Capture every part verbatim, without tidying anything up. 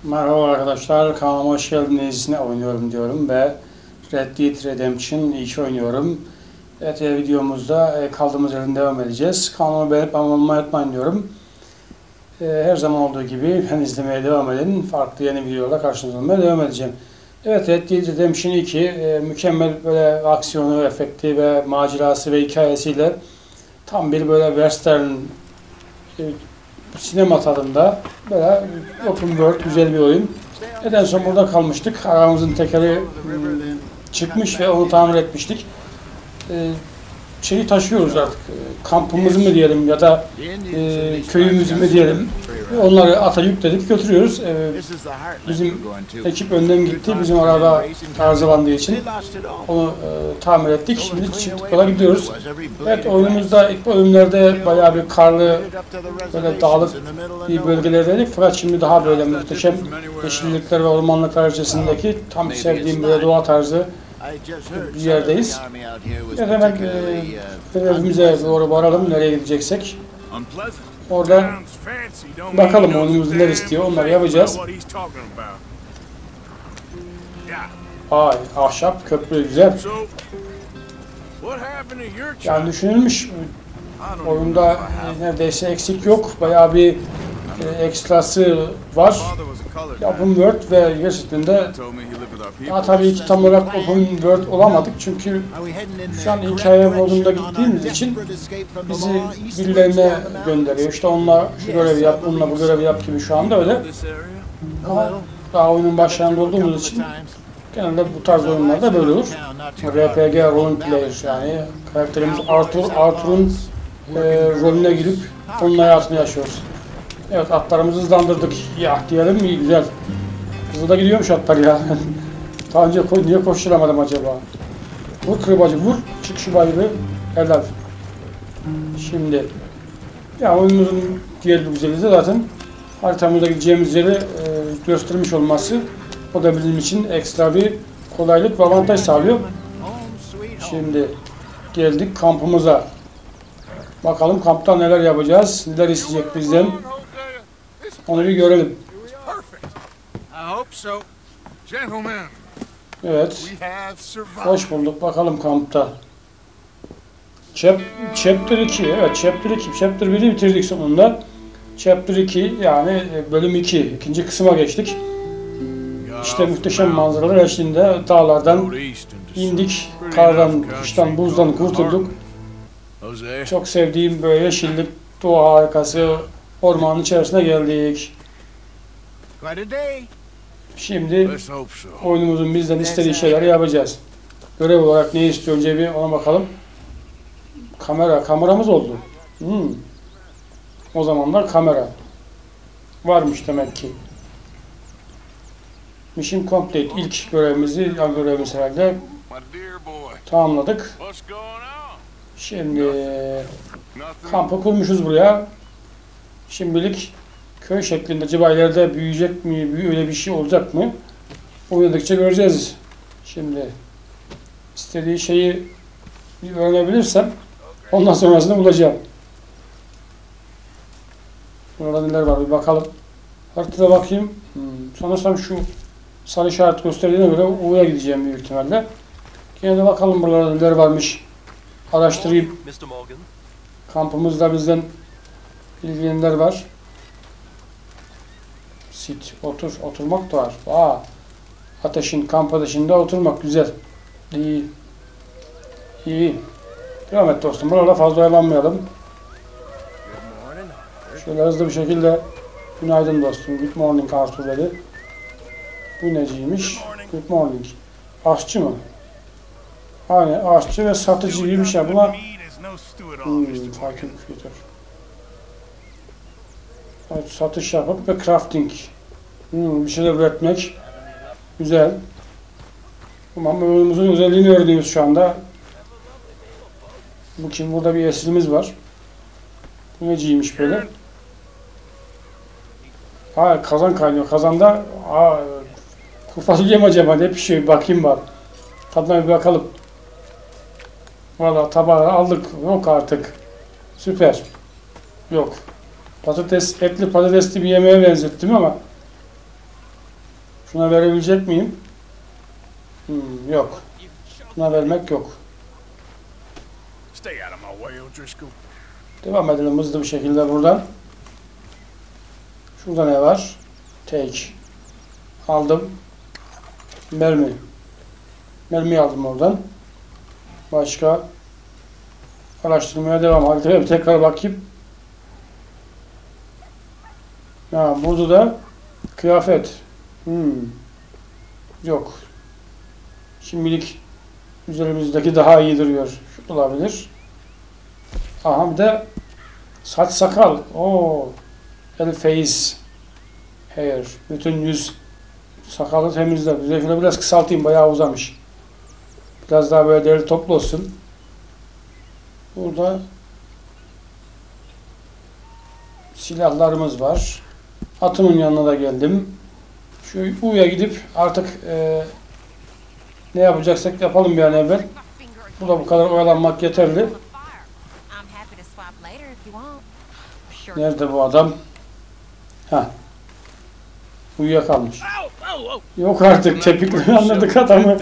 Merhaba arkadaşlar, kanalıma hoş geldiniz. Ne oynuyorum diyorum ve Red Dead Redemption iki oynuyorum. Evet, videomuzda kaldığımız yerden devam edeceğiz. Kanalıma beğenip abone olmayı unutmayın diyorum. Her zaman olduğu gibi ben izlemeye devam edin. Farklı yeni videolarla karşınızda olmaya devam edeceğim. Evet, Red Dead Redemption iki mükemmel böyle aksiyonu, efekti ve macerası ve hikayesiyle tam bir böyle western sinema tadında böyle open world güzel bir oyun. Neden sonra burada kalmıştık. Arabamızın tekeri çıkmış ve onu tamir etmiştik. Şeyi taşıyoruz artık. Kampımızı mı diyelim ya da e, köyümüzü mü diyelim. Onları ata yükledik götürüyoruz. E, bizim ekip önden gitti. Bizim araba arızalandığı için onu e, tamir ettik. Şimdi çıktık yola gidiyoruz. Evet, oyunumuzda ilk bölümlerde bayağı bir karlı, böyle dağlık bir bölgelerdeydik. Fakat şimdi daha böyle muhteşem yeşillikler ve ormanlıklar içerisindeki tam sevdiğim böyle doğa tarzı bir yerdeyiz. Evet, hemen e, evimize doğru varalım, nereye gideceksek. Orada bakalım oyunumuz neler istiyor, onları yapacağız. Ay, ahşap köprü güzel. Yani düşünülmüş, oyunda neredeyse eksik yok, bayağı bir e, ekstrası var. Open World ve gerçekten de ya tabii ki tam olarak Open World olamadık çünkü şu an hikaye modunda gittiğimiz için bizi birilerine gönderiyor. İşte onunla şu görevi yap, onunla bu görevi yap gibi şu anda öyle. Ama daha oyunun başlarında olduğumuz için genelde bu tarz oyunlarda böyle olur. R P G, role player, yani karakterimiz Arthur, Arthur'un e, rolüne girip onun hayatını yaşıyoruz. Evet, atlarımızı hızlandırdık. Ya diyelim mi? Güzel. Hızlı da gidiyormuş atlar ya. Daha önce ko niye koşturamadım acaba? Vur kırbacı, vur. Çık şu bayırı. Helal. Şimdi ya oyunumuzun diğer bir güzelliği de zaten haritamızda gideceğimiz yeri e, göstermiş olması. O da bizim için ekstra bir kolaylık ve avantaj sağlıyor. Şimdi geldik kampımıza. Bakalım kampta neler yapacağız, neler isteyecek bizden. Onu bir görelim. Evet. Hoş bulduk. Bakalım kampta. Chap Chapter iki. Evet, Chapter iki. Chapter biri bitirdik sonunda. Chapter iki, yani bölüm iki. İkinci kısma geçtik. İşte muhteşem manzaralar eşliğinde dağlardan indik. Kardan, kıştan, buzdan kurtulduk. Çok sevdiğim böyle yeşillik, doğa harikası ormanın içerisine geldik. Şimdi oyunumuzun bizden istediği şeyleri yapacağız. Görev olarak ne istiyor önce bir ona bakalım. Kamera, kameramız oldu. Hmm. O zamanlar kamera varmış demek ki. Mission complete. İlk görevimizi, ya görevimiz herhalde tamamladık. Şimdi kampı kurmuşuz buraya. Şimdilik köy şeklinde acaba ileride büyüyecek mi, öyle bir şey olacak mı? Oynadıkça göreceğiz. Şimdi istediği şeyi bir öğrenebilirsem ondan sonrasını bulacağım. Burada neler var bir bakalım. Haritada bakayım. Hmm. Sanırsam şu sarı işaret gösterdiğine göre U'ya gideceğim büyük ihtimalle. Yine de bakalım burada neler varmış. Araştırayım. Kampımızda bizden ilgilenenler var. Sit, otur, oturmak da var. Aa, ateşin, kamp ateşinde oturmak güzel. İyi. İyi. Devam et dostum. Burada fazla oyalanmayalım. Şöyle hızlı bir şekilde günaydın dostum. Good morning Arthur dedi. Bu neciymiş? Good morning. Aşçı mı? Aynen, aşçı ve satıcı gibi bir şey. Buna hmm, farklı bir filtre. Evet, satış yapıp ve crafting. Hmm, bir şeyler üretmek. Güzel. Tamam, oyunumuzun özelliğini öğreniyoruz şu anda. Bu kim? Burada bir esirimiz var. Bu neciymiş böyle? Ha, kazan kaynıyor. Kazanda aa, kuru fasulye mi acaba? Ne pişiyor? Bakayım bak. Tadına bir bakalım. Valla tabağı aldık. Yok artık. Süper. Yok. Patates, etli patatesli bir yemeğe benzettim ama Şuna verebilecek miyim? Hmm, yok. Şuna vermek yok. Devam edelim hızlı bir şekilde buradan. Şurada ne var? Take. Aldım. Mermi. Mermiyi aldım oradan. Başka. Araştırmaya devam. Haritaya bir tekrar bakayım. Ha, burada da kıyafet. Hmm. Yok. Şimdilik üzerimizdeki daha iyi duruyor. Şu olabilir. Aha bir de saç sakal. Oo. El face hair. Bütün yüz sakalı temizler. Şöyle biraz kısaltayım. Bayağı uzamış. Biraz daha böyle derli toplu olsun. Burada silahlarımız var. Atımın yanına da geldim. Şu U'ya gidip artık e, ne yapacaksak yapalım bir an evvel. Burada bu kadar oyalanmak yeterli. Nerede bu adam? Ha. Uyuyakalmış. Yok artık tepikle anladık adamı.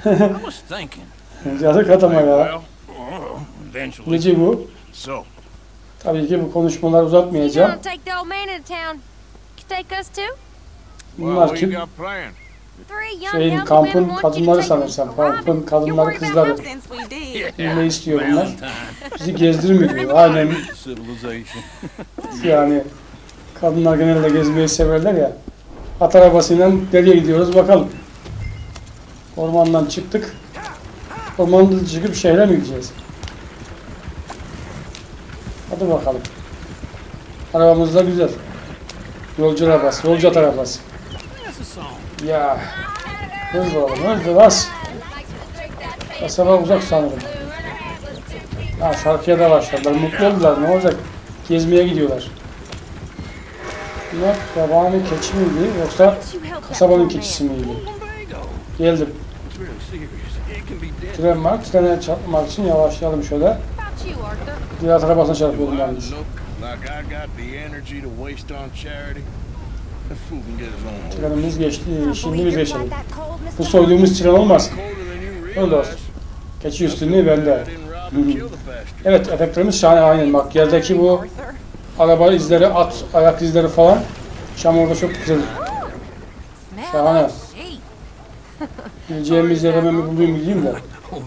Yazık adama ya. Neci bu? Tabii ki bu konuşmaları uzatmayacağım. Bunlar kim? Şeyin kampın kadınları sanırsam. Kampın kadınları kızları. Ne istiyor bunlar? Bizi gezdirmiyor diyor. Aynen. Yani kadınlar genelde gezmeyi severler ya. At arabasıyla nereye gidiyoruz bakalım. Ormandan çıktık. Ormandan çıkıp şehre mi gideceğiz? Hadi bakalım. Arabamız da güzel. Yolcu arabası, yolcu at arabası. Ya. Hızlı oğlum, hızlı bas. Kasaba uzak sanırım. Ha, şarkıya da başladılar. Mutlu oldular. Ne olacak? Gezmeye gidiyorlar. Bunlar yabani keçi miydi yoksa kasabanın keçisi miydi? Geldim. Tren var. Trene çarpmamak için yavaşlayalım şöyle. Diğer arabasına çarpıyordum yalnız. Trenimiz geçti. Şimdi biz geçelim. Bu soyduğumuz tren olmaz. Öyle dostum. Keçi üstünlüğü bende. Evet, efektlerimiz şahane, aynen. Bak yerdeki bu araba izleri, at ayak izleri falan çamurda çok güzel. Şahane. Gideceğimiz yere ben bir bulayım gideyim de.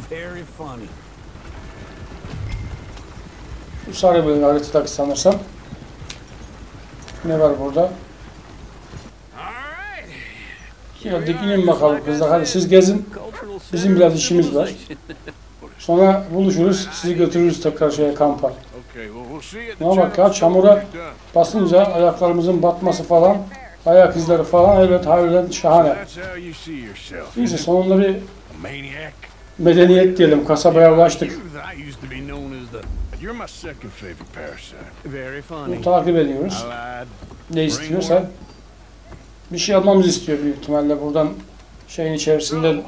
Bu sarı bölge haritadaki sanırsam. Ne var burada? Geldik, inin bakalım kızlar. Hadi siz gezin. Bizim biraz işimiz var. Sonra buluşuruz. Sizi götürürüz tekrar şeye, kampa. Ne bak ya, çamura basınca ayaklarımızın batması falan, ayak izleri falan, evet harbiden şahane. Neyse sonunda bir medeniyet diyelim, kasabaya ulaştık. Bunu takip ediyoruz. Ne istiyorsa. Bir şey almamızı istiyor büyük ihtimalle buradan şeyin içerisinde.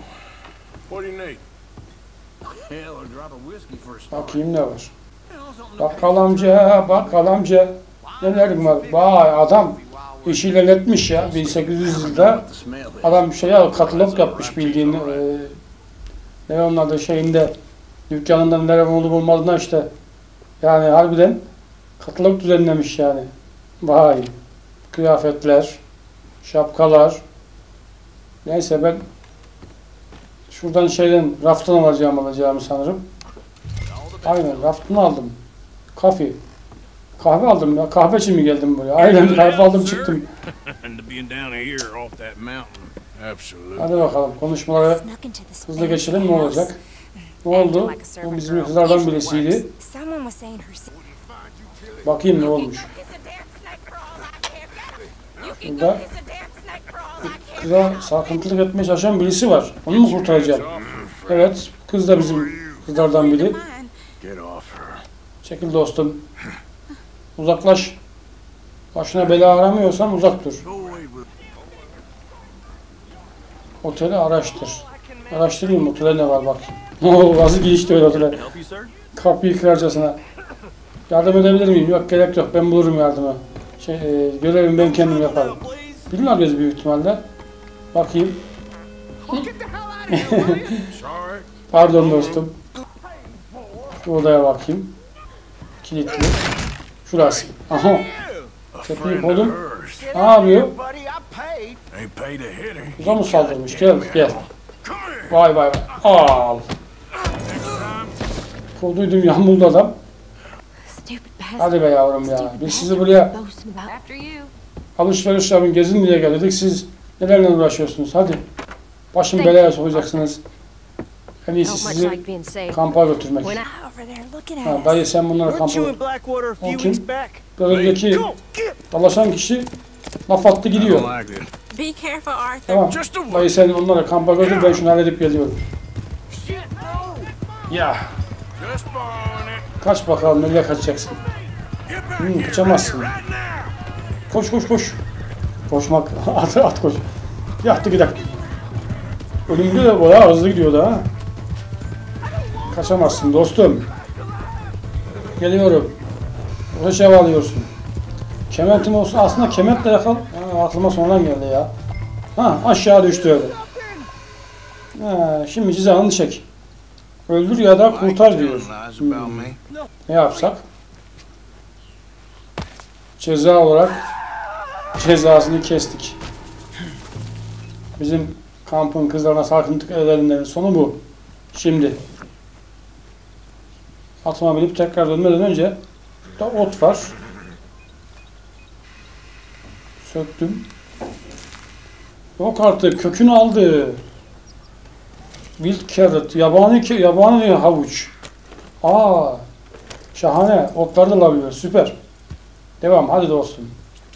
Bakayım ne var. Bakkal amca, bakkal amca. Nelerim var? Vay adam işi ilerletmiş ya. bin sekiz yüz yılda adam bir şey ya, katalog yapmış bildiğin. E, ne onun adı şeyinde, dükkanında neler olup olmadığına işte. Yani harbiden katalog düzenlemiş yani. Vay. Kıyafetler, şapkalar. Neyse ben şuradan şeyden, raftan alacağım alacağımı sanırım. Aynen, raftan aldım. Kafe. Kahve aldım ya. Kahve için mi geldim buraya? Aynen, kahve aldım çıktım. Hadi bakalım, konuşmaları hızlı geçelim, ne olacak? Ne oldu? Bu bizim kızlardan birisiydi. Bakayım ne olmuş. Burada kıza sarkıntılık etmeye çalışan birisi var. Onu mu kurtaracağım? Evet, kız da bizim kızlardan biri. Çekil dostum. Uzaklaş. Başına bela aramıyorsan uzak dur. Oteli araştır. Araştırayım, otele ne var bak. Oo, nasıl girişti öyle otele. Kapıyı kırarcasına. Yardım edebilir miyim? Yok, gerek yok, ben bulurum yardımı. Şey, e, görevimi ben kendim yaparım. Birini arıyoruz büyük ihtimalle. Bakayım. Pardon dostum. Şu odaya bakayım. Kilitli. Şurası. Aha. Tepeyip oğlum. Ne yapıyor? Uza mı saldırmış? Gel gel. Vay vay vay. Al. Kovduydum yağmurlu adam. Hadi be yavrum ya. Biz sizi buraya alışveriş yapın, gezin diye geldik. Siz nelerle uğraşıyorsunuz? Hadi. Başım belaya sokacaksınız. En iyisi sizi kampa götürmek. Ha, dayı sen bunları kampa götür. O kim? Biraz önceki dalaşan kişi laf attı gidiyor. Tamam. Dayı sen onları kampa götür, ben şunu halledip geliyorum. Ya. Kaç bakalım, nereye kaçacaksın? Hmm, kaçamazsın. Koş koş koş. Koşmak, at, at koş. Yattı gidelim. Önümde de bayağı hızlı gidiyordu ha. Kaçamazsın dostum. Geliyorum. Burada şey alıyorsun. Kementim olsun. Aslında kementle yakal. Ha, aklıma sonradan geldi ya. Ha, aşağı düştü öyle. Ha, şimdi cezanı çek. Öldür ya da kurtar diyor. Hmm. Ne yapsak? Ceza olarak cezasını kestik. Bizim kampın kızlarına sarkıntılık edenlerin sonu bu. Şimdi atıma binip tekrar dönmeden önce da ot var. Söktüm. Yok artık, kökünü aldı. Wild carrot, yabani yabani havuç. Aa, şahane. Otları da alabiliyor. Süper. Devam. Hadi dostum.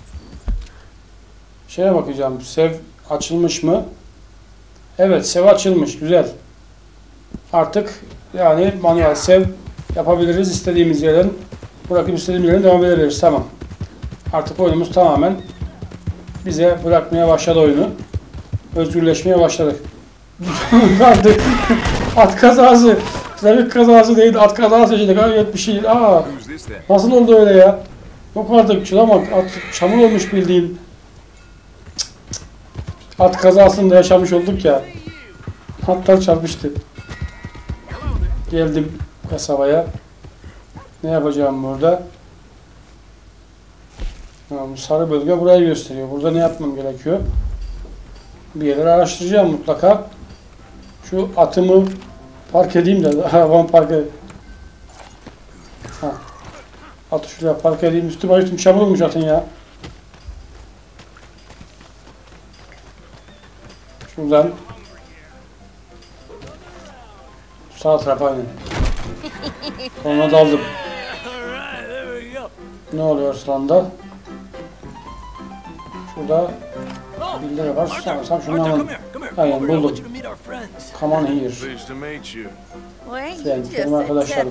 Şeye bakacağım. Sev açılmış mı? Evet, sev açılmış. Güzel. Artık yani manuel sev yapabiliriz. İstediğimiz yerden bırakıp istediğimiz yerden devam edebiliriz. Tamam. Artık oyunumuz tamamen bize bırakmaya başladı oyunu. Özgürleşmeye başladık. Artık at kazası. Trafik kazası değil, at kazası seçildi. Gayet bir şey. Aa, nasıl oldu öyle ya? Yok artık, şuna bak. At çamur olmuş bildiğin. At kazasında yaşamış olduk ya. Atlar çarpıştı. Geldim kasabaya. Ne yapacağım burada? Ha, bu sarı bölge burayı gösteriyor. Burada ne yapmam gerekiyor? Bir yerleri araştıracağım mutlaka. Şu atımı park edeyim de. Arabamı park edeyim. Ha. Atı şuraya park edeyim. Üstüme üstüm çamur olmuş atın ya. Şuradan. Sağ tarafa inin. Ona daldım. Ne oluyor slanda? Şurada bildiri var. Sanırsam şunu alalım. Aynen buldum. Come on here. Friend, benim arkadaşlarım.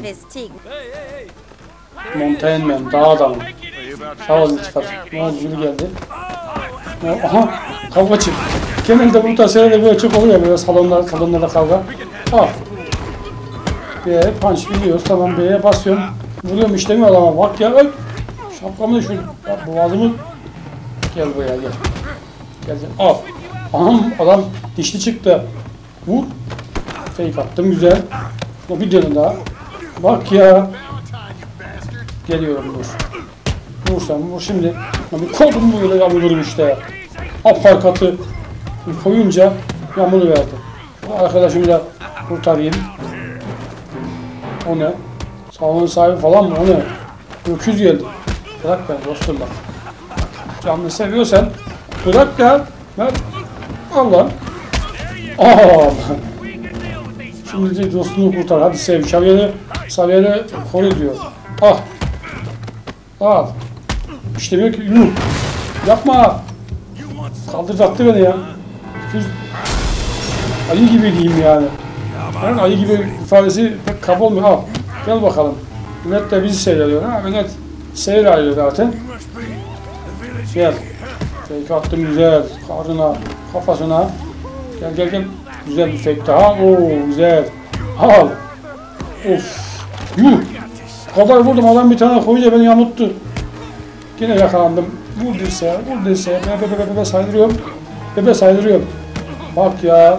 Mountain Man, dağ adamı. Sağ olun iltifat. Ne oldu, biri geldi. Aha, kavga çık. Genelde bu tarz şeylerde böyle çok oluyor, böyle salonlar, salonlarda kavga. Ah. B'ye punch biliyoruz, tamam, B'ye basıyorum. Vuruyorum, işlemiyor adama, bak ya. Ay. Şapkamı düşürdüm. Boğazımı. Gel buraya gel. Gel gel. Al. Aha, adam dişli çıktı. Vur. Fake attım, güzel. O bir dönün daha. Bak ya. Geliyorum, dur. Vur sen, vur şimdi. Bir koydum böyle yamulurum işte. Aparkatı koyunca yamulu verdi. Arkadaşımı da kurtarayım. O ne? Salonun sahibi falan mı? O ne? Öküz geldi. Bırak ben dostum bak. Canını seviyorsan bırak ya. Ver. Al lan. Aa. Şimdi de dostunu kurtar. Hadi sev. Şaviyeli, Saviyeli koru diyor. Ah. Al. İşte diyor ki yuh. Yapma. Kaldırtattı beni ya. Düz ayı gibi diyeyim yani. Yani ayı gibi ifadesi pek kaba olmuyor. Al. Gel bakalım. Millet de bizi seyrediyor. Ha, millet seyir ayırıyor zaten. Gel. Fake attım güzel. Karnına, kafasına. Gel gel gel. Güzel bir fake daha. Oo güzel. Al. Of. Yuh. Kadar vurdum, adam bir tane koyunca beni yamuttu. Yine yakalandım. Vur dirseğe, vur dirseğe. Bebe bebe bebe saydırıyorum. Bebe saydırıyorum. Bak ya.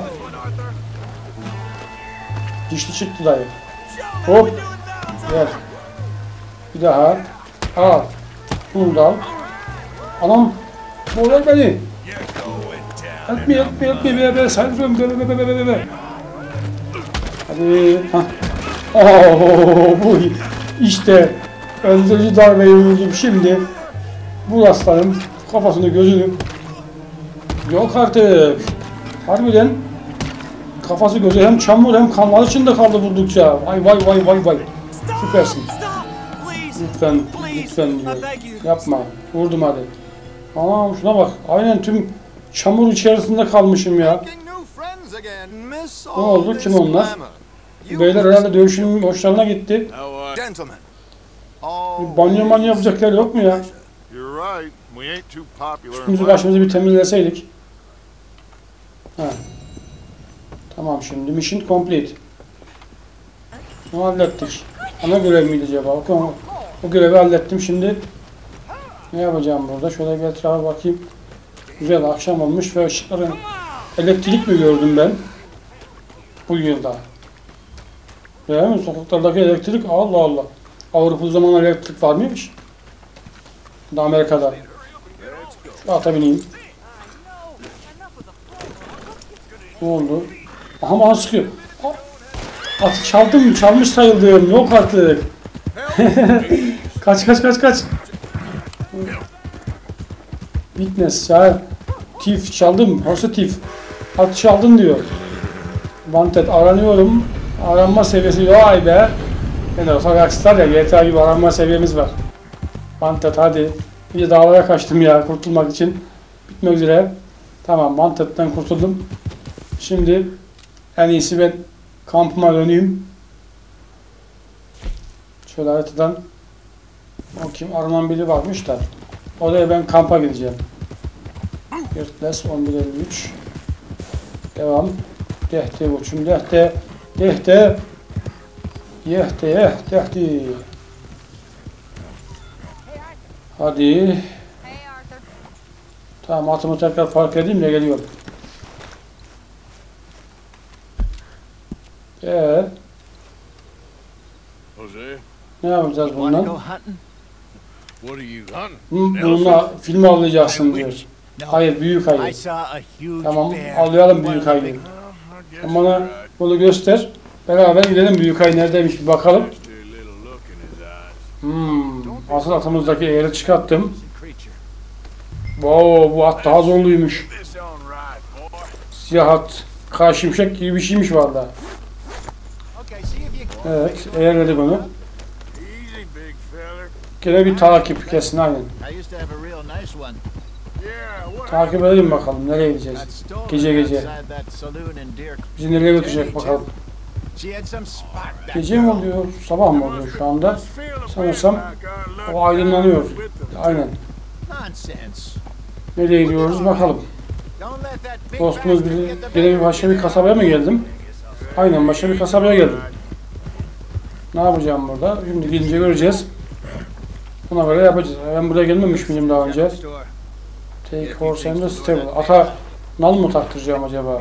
Dişli çıktı dayı. Hop. Ver. Bir daha. Al. Bunu da al. Anam. Boğular beni. Help me, help me, help me. Be, be, sayfırım. Be, be, be, be, be, be. Hadi. Hah. Oo, bu işte öldürücü darbeyi vurdum şimdi. Bu aslanın kafasını gözünü. Yok artık. Harbiden kafası gözü hem çamur hem kanlar içinde kaldı vurdukça. Vay vay vay vay vay. Süpersin. Lütfen, lütfen diyor. Yapma. Vurdum hadi. Aa şuna bak. Aynen tüm çamur içerisinde kalmışım ya. Ne oldu? Kim onlar? Beyler herhalde dövüşün hoşlarına gitti. Bir banyo manyo yapacaklar yok mu ya? Üstümüzü başımızı bir temizleseydik. Ha. Tamam şimdi mission complete. Bunu hallettik. Ana görev miydi acaba? O, o görevi hallettim şimdi. Ne yapacağım burada? Şöyle bir etrafa bakayım. Güzel akşam olmuş ve ışıkların elektrik mi gördüm ben? Bu yılda. Değil mi? Sokaklardaki elektrik Allah Allah. Avrupa zamanı elektrik var mıymış? Da Amerika'da. Şu ata bineyim. Ne oldu? Aha bana sıkıyor. Atı çaldım, çalmış sayıldım. Yok artık. Kaç kaç kaç kaç. Witness ya. Thief çaldım. Horse thief. Atı çaldın diyor. Wanted aranıyorum. Aranma seviyesi vay be. Ben de olsa Rockstar ya G T A gibi aranma seviyemiz var. Wanted hadi. İyice dağlara kaçtım ya kurtulmak için. Bitmek üzere. Tamam Wanted'den kurtuldum. Şimdi en iyisi ben kampıma döneyim. Şöyle haritadan. O kim? Aranan biri varmış da. Oraya ben kampa gideceğim. Yırtles on bir elli üç. Devam. Dehte uçum dehte. Dehte. Yehte yeh dehte. Hadi. Tamam atımı tekrar park edeyim de geliyorum. Eee? Ne yapacağız bundan? Bununla film avlayacaksın diyor. Hayır büyük ayı. Tamam avlayalım büyük ayıyı. Sen bana bunu göster. Beraber gidelim büyük ayı neredeymiş bir bakalım. Hmm, asıl atımızdaki eğri çıkarttım. Wow, bu at daha zorluymuş. Siyah at. Kara şimşek gibi bir şeymiş valla. Evet, eğerledik onu. Gene bir takip kesin aynen. Takip edelim bakalım nereye gideceğiz. Gece gece. Bizi nereye götürecek bakalım. Gece mi oluyor, sabah mı oluyor şu anda? Sanırsam o aydınlanıyor. Aynen. Nereye gidiyoruz bakalım. Dostumuz bir, bir başka bir kasabaya mı geldim? Aynen başka bir kasabaya geldim. Ne yapacağım burada? Şimdi gidince göreceğiz. Buna göre yapacağız. Ben buraya gelmemiş miyim daha önce? Take horse and stable. Ata nal mı taktıracağım acaba?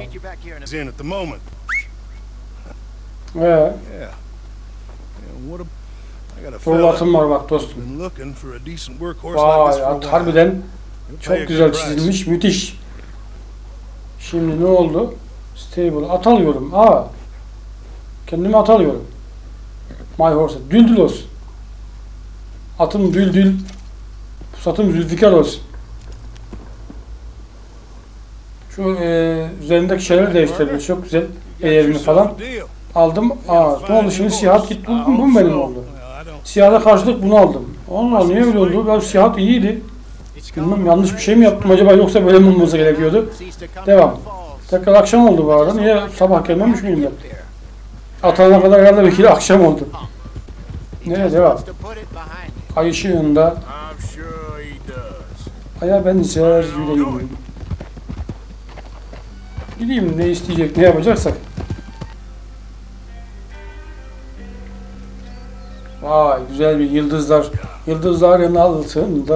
Ee, Doğru atım var bak dostum. Vay at harbiden çok güzel çizilmiş. Müthiş. Şimdi ne oldu? Stable. At alıyorum. Aa. Kendime at alıyorum. My horse. Düldül olsun. Atım düldül. Pusatım zülfikar olsun. Şu e, üzerindeki şeyleri değiştirdim. Çok güzel. Eğerini falan. Aldım. Aa, ne oldu şimdi? Siyahat gitti. Bu mu benim oldu? Siyahata karşılık bunu aldım. Allah niye öyle oldu? Ben siyahat iyiydi. Bilmem yanlış bir şey mi yaptım acaba yoksa böyle mi olması gerekiyordu? Devam. Tekrar akşam oldu bu arada. Niye sabah gelmemiş miyim ben? Atana kadar herhalde bir kere akşam oldu. Nereye devam? Ay ışığında aya benzer yüreğim. Gideyim ne isteyecek, ne yapacaksak. Vay güzel bir yıldızlar. Yıldızların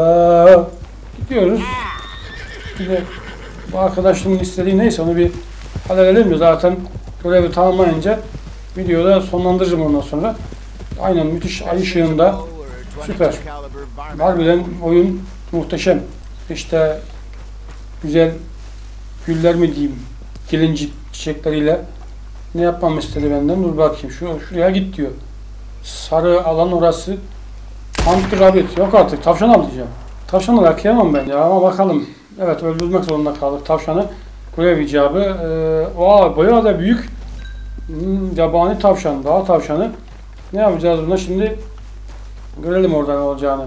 altında gidiyoruz. Bir de bu arkadaşımın istediği neyse onu bir halledelim mi? Zaten görevi tamamlayınca videoda sonlandırırım ondan sonra. Aynen, müthiş ay ışığında. Süper. Harbiden oyun muhteşem. İşte güzel güller mi diyeyim, gelincik çiçekleriyle ne yapmamı istedi benden? Dur bakayım, şu şuraya git diyor. Sarı alan orası. Hunter Rabbit. Yok artık, tavşan avlayacağım. Tavşanı da kıyamam ben ya, ama bakalım. Evet, öldürmek zorunda kaldık tavşanı. Görev icabı. Ee, Vaa, bayağı da büyük. Hmm, yabani tavşan, dağ tavşanı. Ne yapacağız buna şimdi? Görelim orada ne olacağını.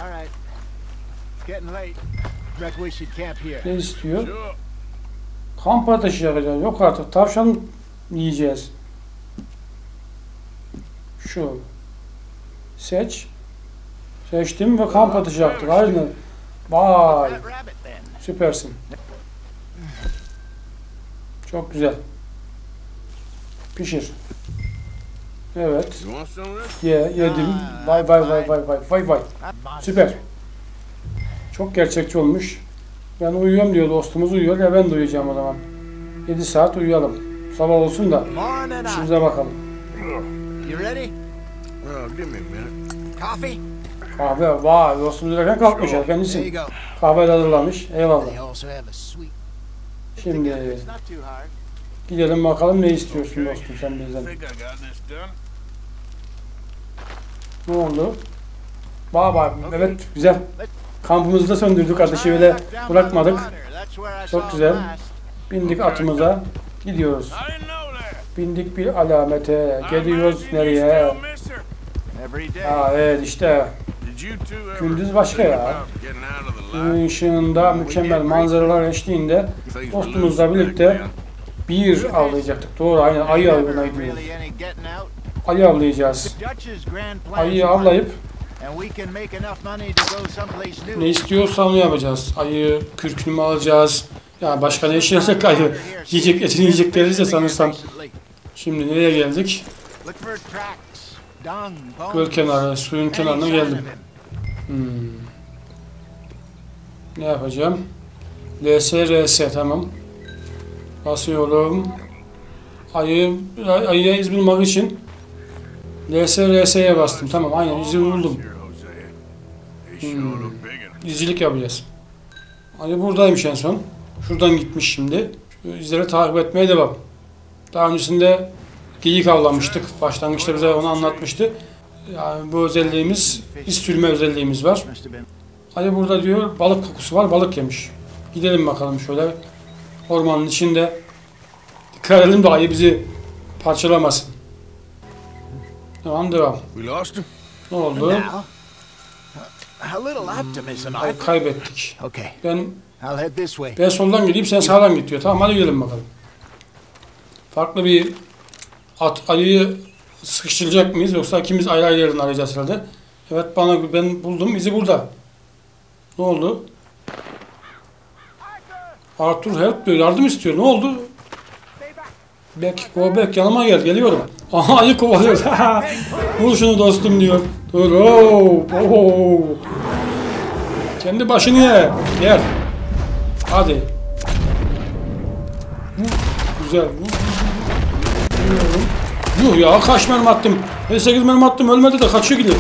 Ne istiyor? Kamp ateşi yakacağız. Yok artık, tavşan yiyeceğiz. Şu. Seç. Seçtim ve kamp ateşi yaktık. Aynen. Vay. Süpersin. Çok güzel. Pişir. Evet. Ye, yedim. Vay vay vay vay vay vay vay. Süper. Çok gerçekçi olmuş. Ben uyuyorum diyor, dostumuz uyuyor ya, ben de uyuyacağım o zaman. yedi saat uyuyalım. Sabah olsun da işimize bakalım. Kahve, vay, dostumuz erken kalkmış ya, kendisi. Kahve de hazırlamış, eyvallah. Şimdi gidelim bakalım, ne istiyorsun dostum sen bizden. Ne oldu? Vay vay, evet güzel. Kampımızı da söndürdük, ateşi bile bırakmadık. Çok güzel. Bindik atımıza, gidiyoruz. Bindik bir alamete, gidiyoruz nereye? Ha evet işte. Gündüz başka ya. Gün ışığında mükemmel manzaralar eşliğinde dostumuzla birlikte bir avlayacaktık. Doğru, aynen, ayı avına gidiyoruz. Ayı avlayacağız. Ayıyı avlayıp ne istiyorsa onu yapacağız. Ayı kürkünü mü alacağız? Ya başka ne işleyecek ayı? Yiyecek, etini yiyecek deriz de sanırsam. Şimdi nereye geldik? Göl kenarı, suyun kenarına geldim. Hmm. Ne yapacağım? L S R S, tamam. Basıyorum. Ayı, ayıya iz bulmak için L S R S'ye bastım. Tamam, aynen, izi buldum. Hmm. İzcilik yapacağız. Ayı buradaymış en son. Şuradan gitmiş şimdi. Şu izleri takip etmeye devam. Daha öncesinde geyik avlamıştık. Başlangıçta bize onu anlatmıştı. Yani bu özelliğimiz, iz sürme özelliğimiz var. Ayı burada diyor, balık kokusu var, balık yemiş. Gidelim bakalım şöyle ormanın içinde. Dikkat edelim de ayı bizi parçalamasın. Tamam, devam. Ne oldu? Ay, kaybettik. Ben ben soldan gideyim, sen sağdan git diyor. Tamam, hadi gidelim bakalım. Farklı bir at, ayıyı sıkıştıracak mıyız, yoksa ikimiz ayrı ayrı yerini arayacağız herhalde. Evet, bana, ben buldum, izi burada. Ne oldu? Arthur help diyor, yardım istiyor. Ne oldu? Back, go back, yanıma gel, geliyorum. Aha, ayı kovalıyor. Vur şunu dostum diyor. Dur, oh, oh. Kendi başını ye. Gel. Hadi. Güzel. Yuh ya, kaç mermi attım. elli sekiz mermi attım, ölmedi de kaçıyor gidiyor.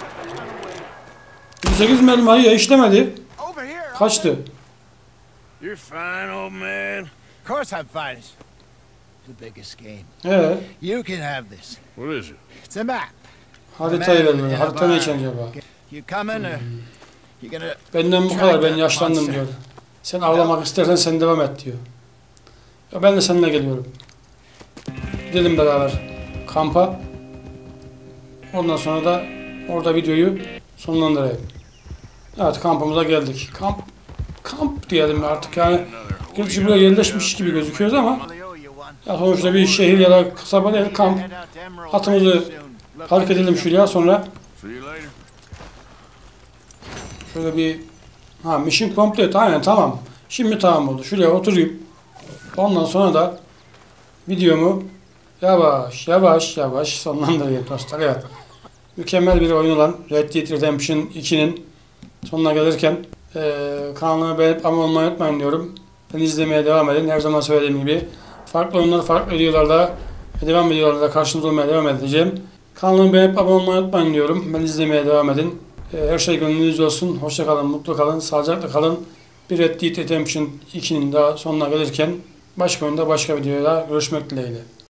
elli sekiz mermi ayıya işlemedi. Kaçtı. You're fine, old man. Of course I'm fine. The biggest game. Evet. You can have this. What is it? It's a map. Haritayı ver bana. Harita ne için acaba? You coming or you gonna? Benden bu kadar, ben yaşlandım diyor. Sen avlamak istersen sen devam et diyor. Ya ben de seninle geliyorum. Gidelim beraber kampa. Ondan sonra da orada videoyu sonlandırayım. Evet, kampımıza geldik. Kamp kamp diyelim artık, yani gerçi buraya yerleşmiş gibi gözüküyoruz ama ya sonuçta bir şehir ya da kasaba değil, kamp. Atımızı hareket edelim şuraya, sonra şöyle bir ha mission complete, aynen, tamam. Şimdi tamam oldu. Şuraya oturayım. Ondan sonra da videomu yavaş yavaş yavaş sonlandırayım dostlar. Evet. Mükemmel bir oyun olan Red Dead Redemption iki'nin sonuna gelirken ee, kanalımı beğenip abone olmayı unutmayın diyorum. Beni izlemeye devam edin. Her zaman söylediğim gibi farklı oyunlar, farklı videolarda, devam videolarda karşınızda olmaya devam edeceğim. Kanalımı beğenip abone olmayı unutmayın diyorum. Beni izlemeye devam edin. Her şey gönlünüzce olsun. Hoşça kalın, mutlu kalın, sağlıcakla kalın. Bir Red Dead Redemption ikinin daha sonuna gelirken başka oyunda başka videoda görüşmek dileğiyle.